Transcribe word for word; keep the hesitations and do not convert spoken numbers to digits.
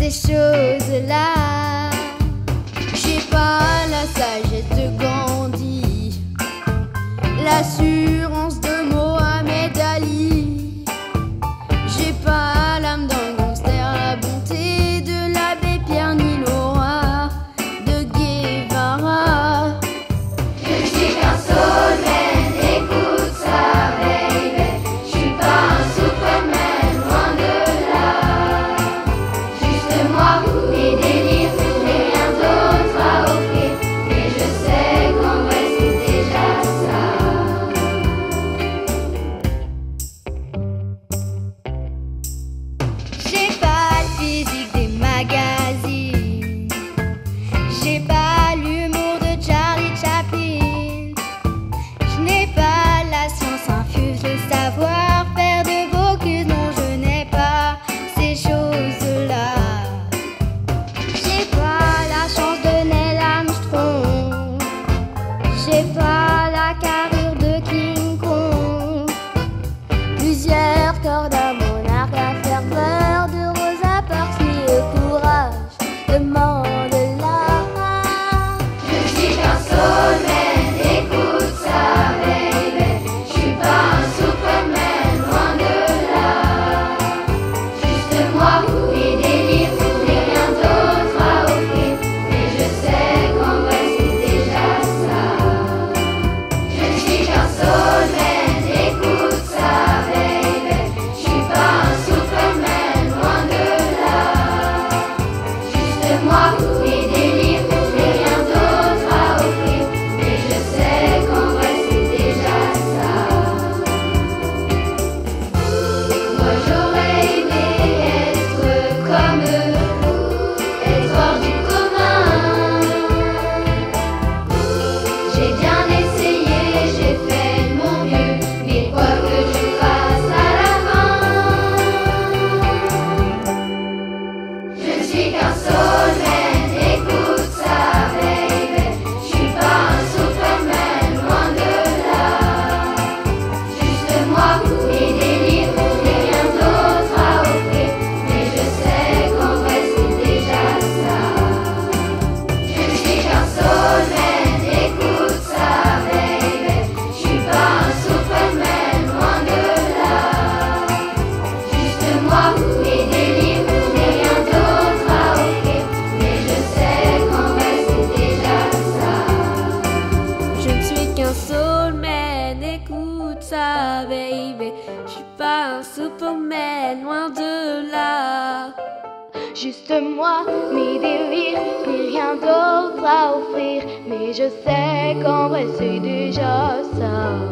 ces choses-là. J'ai pas la sagesse de Gandhi, l'assurance de Mohamed Ali. J'ai pas l'âme d'un gangster, la bonté de l'abbé Pierre ni l'aura de Guevara. Je suis qu'un soulman, écoute ça, baby. Je suis pas un superman, loin de là. Juste moi, mes délires, j'ai rien d'autre à offrir. Mais je sais qu'en vrai c'est déjà ça. J'ai pas le physique des magazines, j'ai pas l'humour de Charlie Chaplin. Je n'ai pas la science infuse, le savoir-faire de Bocuse. Non, je n'ai pas ces choses-là. J'ai pas la chance de Neil Armstrong, j'ai pas la carrure de King Kong. Plusieurs cordes à mon arc à faire peur de Rosa Parks, ni le courage de Mandela. Je suis qu'un soulman, écoute ça, baby. Je suis pas un superman, loin de là. Juste moi, mes délires, j'ai rien d'autre à offrir. Mais je sais qu'en vrai c'est déjà ça. Je suis qu'un soulman, écoute ça, baby. Je suis pas un superman, loin de là. Juste moi, mes délires, j'ai rien d'autre à offrir. Mais je sais qu'en vrai c'est déjà ça. Moi j'aurais aimé être comme eux, être hors du commun. J'ai bien essayé, j'ai fait de mon mieux, mais quoi que je fasse à la fin, je suis qu'un soulman, écoute ça, baby. Je suis pas un superman, loin de là. Juste moi, mes délires, j'ai rien d'autre à offrir. Mais je sais qu'en vrai c'est déjà ça. Je suis qu'un soulman, écoute ça, baby. Je suis pas un superman, loin de là. Juste moi, mes délires, j'ai rien d'autre à offrir. Mais je sais qu'en vrai c'est déjà ça. Je ne suis qu'un soulman, écoute ça, baby. Je suis pas un superman, loin de là. Juste moi, mes délires, je n'ai rien d'autre à offrir. Mais je sais qu'en vrai c'est déjà ça.